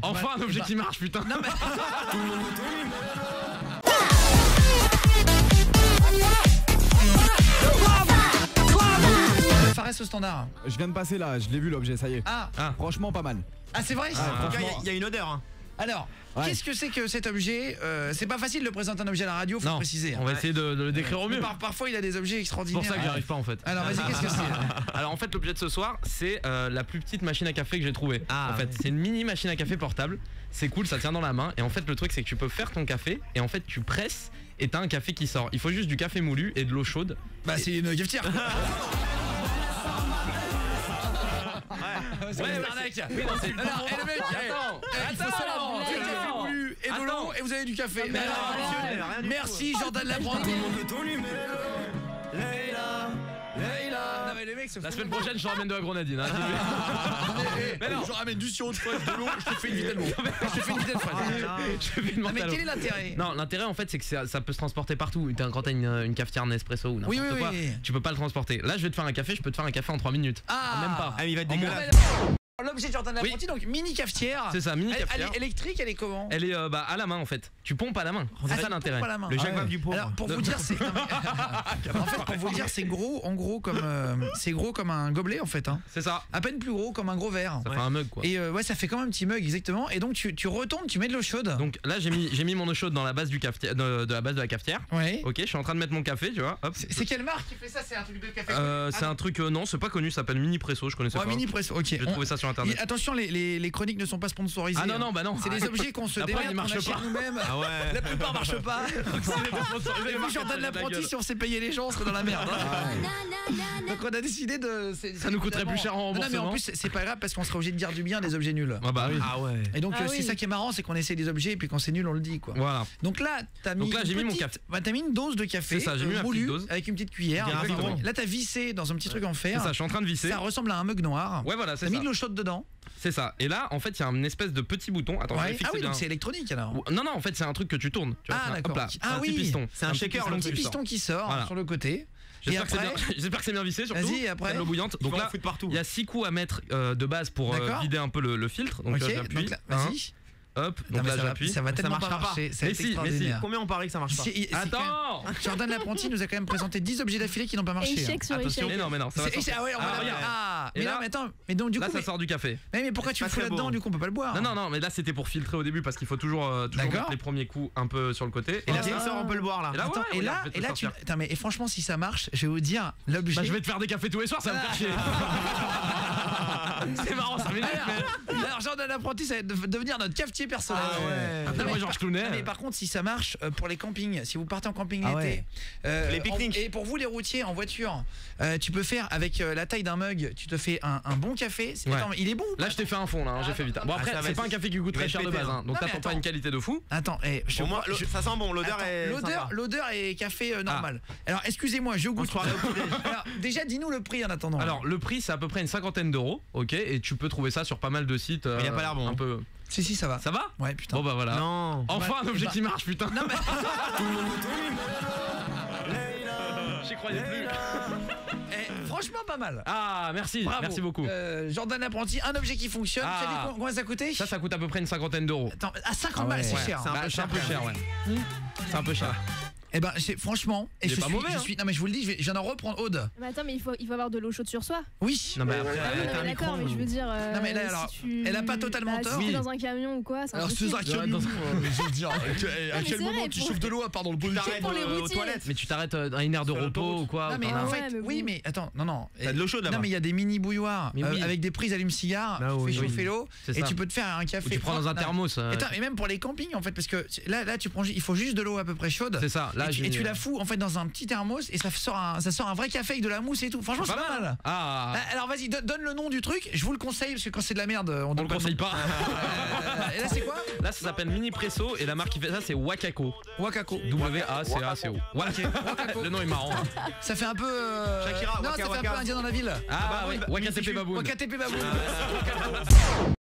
Enfin un objet qui marche, putain. Non mais... Fares au standard. Je viens de passer là, je l'ai vu l'objet, ça y est. Ah, Franchement pas mal. ah c'est vrai. Il y a une odeur. Hein. Alors, Ouais. qu'est-ce que c'est que cet objet? C'est pas facile de présenter un objet à la radio, faut Non, préciser. on va essayer de le décrire au mieux. Parfois il a des objets C'est extraordinaires. pour ça que j'y arrive pas en fait. Alors vas-y, qu'est-ce que c'est? Alors en fait l'objet de ce soir c'est la plus petite machine à café que j'ai trouvée. Ah, en fait c'est une mini machine à café portable. C'est cool, ça tient dans la main. Et en fait le truc c'est que tu peux faire ton café et en fait tu presses et t'as un café qui sort. Il faut juste du café moulu et de l'eau chaude. Bah c'est une cafetière. Ouais, une arnaque. Oui, non, c'est... Alors, et le mec, Attends, il faut savoir, du café moulu et de l'eau et vous avez du café. Mais alors, merci Jordan Laprentis. Non mais les mecs se La foutent. semaine prochaine je te ramène de la grenadine. Hein, Mais non, je ramène du sirop de fraise, de l'eau, je te fais une vitelle d'eau. Je te fais une vitelle fraise. je fais une Ah mais mentale. quel est l'intérêt? Non, l'intérêt en fait c'est que ça peut se transporter partout. Quand t'as une cafetière Nespresso ou n'importe Oui, quoi, oui. tu peux pas le transporter. Là je vais te faire un café, je peux te faire un café en 3 minutes. Ah, Même pas. Ah, mais il va être En moins. dégueulasse. L'objet de Jordan Laprentis, donc mini cafetière. C'est ça, mini Elle cafetière. est électrique, elle est comment? Elle est à la main en fait. Tu pompes à la main. C'est ça l'intérêt. Pas la main. Le Jacques Ah ouais. Vabre du pauvre. Alors pour vous dire c'est non, mais... en fait pour vous dire c'est gros en gros comme c'est gros comme un gobelet en fait hein. C'est ça. À peine plus gros comme un gros verre. Ça fait un mug quoi. Et ouais ça fait comme un petit mug exactement et donc tu retournes, tu mets de l'eau chaude. Donc là j'ai mis mon eau chaude dans la base du cafetière, de la base de la cafetière. Ouais. Ok, je suis en train de mettre mon café, tu vois. Hop. C'est quelle marque qui fait ça? C'est un truc de café? C'est un truc non, c'est pas connu, ça s'appelle Mini Presso, je connaissais Ouais, pas. mini presso. OK. J'ai trouvé ça sur internet. Attention les chroniques ne sont pas sponsorisées. Ah non non, bah non. C'est des objets qu'on se La preuve, démerde, ils qu'on marchent achète pas. nous-mêmes. Ah ouais. La plupart marchent pas. Et vu Jordan Laprentis, si on s'est payé les gens, on serait dans la merde. Donc on a décidé de... Ça nous coûterait plus cher en Non mais en remboursement. plus c'est pas grave parce qu'on serait obligé de dire du bien des objets nuls. Ah bah oui. Ah ouais. Et donc Ah c'est oui. ça qui est marrant, c'est qu'on essaie des objets et puis quand c'est nul on le dit quoi. Voilà. Donc là t'as mis, Donc là, j'ai mis mon petite- café. bah, t'as mis une dose de café C'est ça, j'ai mis ma moulu, petite dose. avec une petite cuillère. Il y a un Exactement. biberon. Là t'as vissé dans un petit truc en C'est fer. ça, je suis en train de visser. Ça ressemble à un mug noir. Ouais voilà, T'as c'est mis ça. de l'eau chaude dedans. C'est ça. Et là en fait, il y a une espèce de petit bouton. Attends, je Ouais. vérifie Ah que oui c'est donc bien. c'est électronique alors. Non non, en fait, c'est un truc que tu tournes, tu vois. Ah, Hop d'accord. là. Ah un petit oui. piston. C'est un petit shaker, piston le Un petit qui sort. piston qui sort Voilà. sur le côté. Et J'espère que c'est après, bien. J'espère que c'est bien vissé surtout. Vas-y, après. Il y a de l'eau bouillante. Donc Donc là, là, partout. il y a 6 coups à mettre de base pour D'accord. vider un peu le filtre. Donc ok, j'appuie. donc là, vas-y. Hop, Non, donc mais là ça va- j'appuie. ça va tellement pas marchera pas. marcher. Ça va Mais être si, mais si. extraordinaire. Combien on parie que ça marche pas? Attends. Jordan Laprentis nous a quand même présenté 10 objets d'affilée qui n'ont pas marché. Échec sur Attention. échec. Mais non, ça va C'est- sortir. ah ouais, on va Ah, la- regarde. ah, Et mais là- non, mais attends, mais donc du Là coup, ça sort du café. mais pourquoi tu le pas fous très là-dedans? beau. Du coup, on peut pas le boire. Non non non, mais là c'était pour filtrer au début parce qu'il faut toujours D'accord. mettre les premiers coups un peu sur le côté. Et là, Ok. c'est ça, on peut le boire là. Et là, Attends, ouais, et regarde, là, je vais te et le là, tu. sortir. Attends, mais et franchement, si ça marche, je vais vous dire l'objet. Bah je vais te faire des cafés tous les soirs, ça va me faire chier. C'est marrant, ça m'énerve. Alors, Jordan Laprentis, ça va devenir notre cafetier personnel. Ah ouais. Après Non, moi mais Georges Clooney. mais par contre, si ça marche pour les campings, si vous partez en camping Ah l'été, Les pique-niques. et pour vous les routiers en voiture, tu peux faire avec la taille d'un mug, tu te fais un bon café. Ouais. Attends, mais il est bon ou pas? Là je t'ai fait un fond là, j'ai fait vite. Bon après Ah, ça va c'est être- pas un café qui coûte il va très être cher de pété, base, hein. hein. Donc Non, mais t'attends pas attends. une qualité de fou. Attends, Au moins, ça sent bon, l'odeur Attends, est. sympa. l'odeur est café normal. Alors excusez-moi, je goûte. se croirait au petit-déj. Alors, déjà dis-nous le prix en attendant. Alors le prix c'est à peu près une 50aine d'euros, ok, et tu peux trouver ça sur pas mal de sites. il a pas l'air bon, Un hein. peu. si ça va. Ça va? Ouais putain. Bon bah voilà. Non. Enfin un objet bah- qui marche putain. Non mais J'y croyais plus. franchement pas mal. Ah merci, Bravo. merci beaucoup. Jordan Laprentis, un objet qui fonctionne. Ah. Tu as dit combien ça a coûté? Ça coûte à peu près une 50aine d'euros. Attends, à 50 Ah balles, ouais. c'est Ouais, cher. c'est un Bah, peu c'est un peu cher, cher, ouais. C'est un peu cher. Eh ben, franchement, et Il est je pas suis, mauvais, je hein. suis, non mais je vous le dis, je viens d'en reprendre Aude. Mais attends, mais il faut avoir de l'eau chaude sur soi. Oui. Non mais après. Ah oui, non, t'as un mais d'accord, micro, mais je veux dire. Non, mais là, alors, si tu... elle a pas totalement tort. Si t'es Oui. dans un camion ou quoi, c'est Alors impossible. c'est un camion, je veux dire. À mais quel c'est moment vrai, tu pour- chauffes de l'eau à part dans le bout T'arrêtes pour les aux routiers. toilettes. Mais tu t'arrêtes à une aire de Sur repos l'autoroute. ou quoi? Non mais t'en as en un. fait, Ouais, mais oui bon. mais attends, non. T'as de l'eau chaude là-bas. Non mais il y a des mini bouilloires Mais oui. avec des prises allume-cigare, Bah tu oui. fais chauffer l'eau C'est et ça. tu peux te faire un café. Ou tu prends dans un Non. thermos. Attends, et même pour les campings en fait parce que là tu prends, il faut juste de l'eau à peu près chaude. C'est ça. Là Et tu la fous en fait dans un petit thermos et ça sort un vrai café avec de la mousse et tout. Franchement c'est pas mal. Ah. Alors vas-y, donne le nom du truc. Je vous le conseille parce que quand c'est de la merde, on On donne le conseille pas. Et là c'est quoi? Là ça s'appelle Mini Presso et la marque qui fait ça c'est Wakako. Wakako. W-A-C-A-C-O. Le nom est marrant. Ça fait un peu. Shakira, non, Waka ça fait un Waka. peu indien dans la ville. Ah bah oui, Wakatepe Baboun. Wakatepe Baboun.